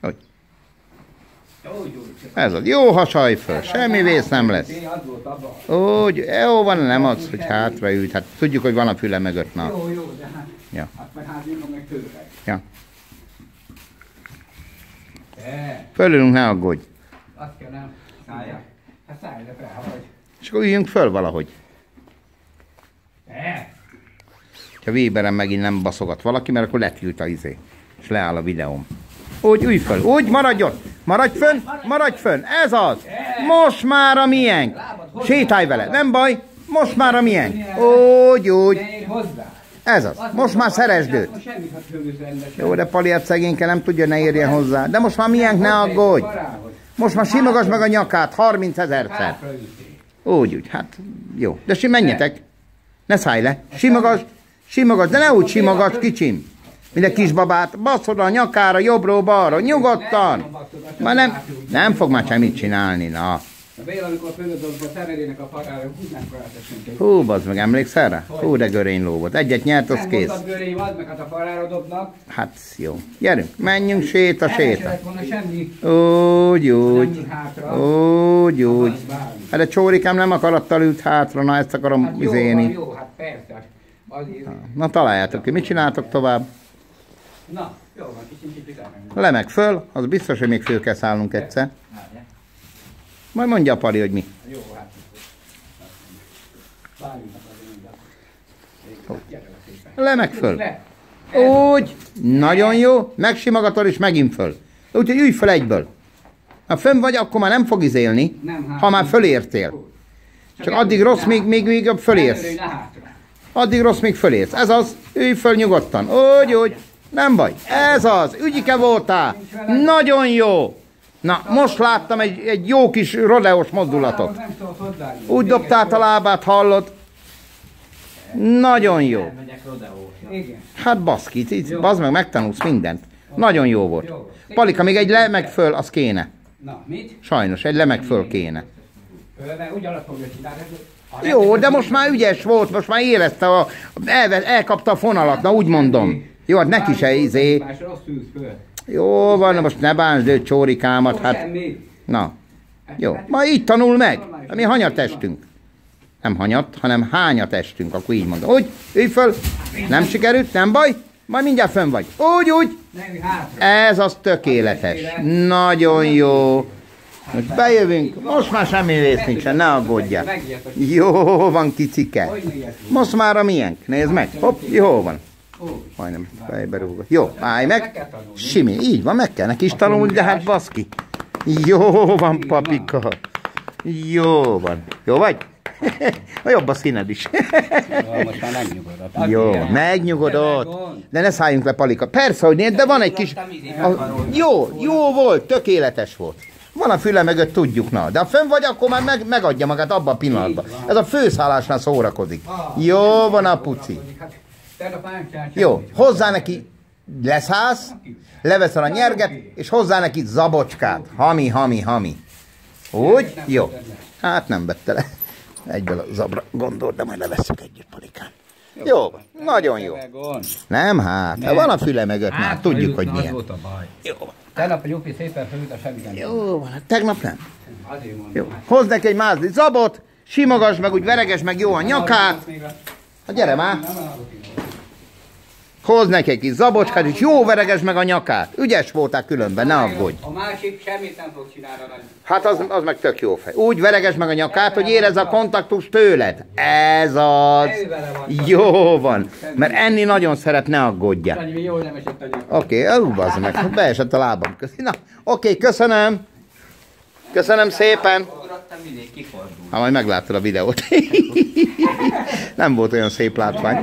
Hogy? Ez az. Jó hasaj föl, semmi vész nem lesz. Úgy, jó van, nem adsz, hogy hátraült. Hát tudjuk, hogy van a füle mögött. Na. Jó, de hát. Ja. Hát meg hátnyújtom meg tőle. Ja. Fölülünk, ne aggódj. Azt kell, nem? Szállja. Hát szállj, de felhagy. És akkor üljünk föl valahogy. Ha Weberen megint nem baszogat valaki, mert akkor letilt a izé. És leáll a videóm. Úgy, ülj föl, úgy, maradj ott. Maradj fönn, ez az. Most már a miénk. Sétálj vele, nem baj. Most már a miénk. Úgy. Ez az, most már szeresd őt. Jó, de Pali, hát szegényke nem tudja, ne érjen hozzá. De most már miénk, ne aggódj. Most már simogass meg a nyakát 30 000-szer. Úgy, hát jó. De menjetek. Ne szállj le. Simogass, de ne úgy simogass, kicsim. Mint egy kisbabát. Basszod a nyakára, jobbról-balra, nyugodtan. Már nem fog már semmit csinálni, na. Béla, amikor fölödobva a temerének a farára, húznánk rá. Hú, bazd meg, emlékszel rá? Hú, de görény ló volt. Egyet nyert, az kész. Nem görény volt, meg hát a farára dobnak. Hát jó. Gyerünk, menjünk séta. Úgy. Hát a csórikám nem akarattal ült hátra, na ezt akarom hát izéni. Jó, hát persze. Na találjátok ki, mit csináltok tovább? Na, jó van, kicsit Le meg föl, az biztos, hogy még föl kell szállnunk egyszer. Majd mondja a Pali, hogy mi. Jó, hát. Le meg föl. Úgy, nagyon jó, megsimogatod és megint föl. Úgyhogy ülj föl egyből. Ha fönn vagy, akkor már nem fog izélni, ha már fölértél. Csak addig rossz, még fölérsz. Addig rossz, még fölérsz. Ez az, ülj föl nyugodtan. Úgy, nem baj. Ez az, ügyike voltál. Nagyon jó. Na, most láttam egy jó kis rodeós mozdulatot. Úgy dobtál a lábát, hallod? Nagyon jó. Hát baszki, bazd meg, megtanulsz mindent. Nagyon jó volt. Palika, még egy le meg föl, az kéne. Sajnos, egy le meg föl kéne. Jó, de most már ügyes volt, most már érezte, elkapta a fonalat, na úgy mondom. Jó, hát neki se izé. Jó van, most ne bánsd őt, csórikámat, hát. Na, jó, majd így tanul meg. Mi hanyatestünk. Nem hanyat, hanem hányatestünk, akkor így mondom. Úgy, ülj föl. Nem sikerült, nem baj. Majd mindjárt fönn vagy. Úgy. Ez az tökéletes. Nagyon jó. Most bejövünk, most már semmi rész nincsen, ne aggódjál. Jó van, kicike. Most már a miénk, nézd meg. Hopp, jó van. Majdnem fejbe rúgott. Jó, állj meg. Simi, így van, meg kell neki is tanulni, de hát baszki. Jó van, papika. Jó van. Jó vagy? Jobb a színed is. Most már megnyugodott. Jó, megnyugodott. De ne szálljunk le, Palika. Persze, hogy nézd, de van egy kis... Jó volt, tökéletes volt. Van a füle mögött, tudjuk, na. De ha fönn vagy, akkor már megadja magát abban a pillanatban. Ez a főszállásnál szórakozik. Jó van a puci. Jó, hozzá neki leszállsz, leveszel a nyerget, és hozzá neki zabocskát. Hami. Úgy? Jó. Hát nem vette le. Egyből a zabra gondolt, de majd levesszük együtt, Palikán. Jó, nagyon jó. Nem, hát, van a füle mögött már, tudjuk, hogy milyen. Jó van. Tegnap a Jupi szépen fölült a semmiken. Jó van, tegnap nem. Jó. Hozd neki egy mázli zabot, simogass meg, úgy vereges meg jó a nyakát. Hát gyere már. Hozd neki egy kis zabocskát, és jó vereges meg a nyakát. Ügyes voltál különben, ne aggódj. A másik semmit nem fog csinálni. Hát az meg tök jó fej. Úgy vereges meg a nyakát, hogy érezze a kontaktus tőled. Ez az. Jó van. Mert enni nagyon szeret, ne aggódjál. Oké, bazd meg. Beesett a lábam közé. Na, oké, köszönöm. Köszönöm szépen. Ha majd meglátod a videót. Nem volt olyan szép látvány.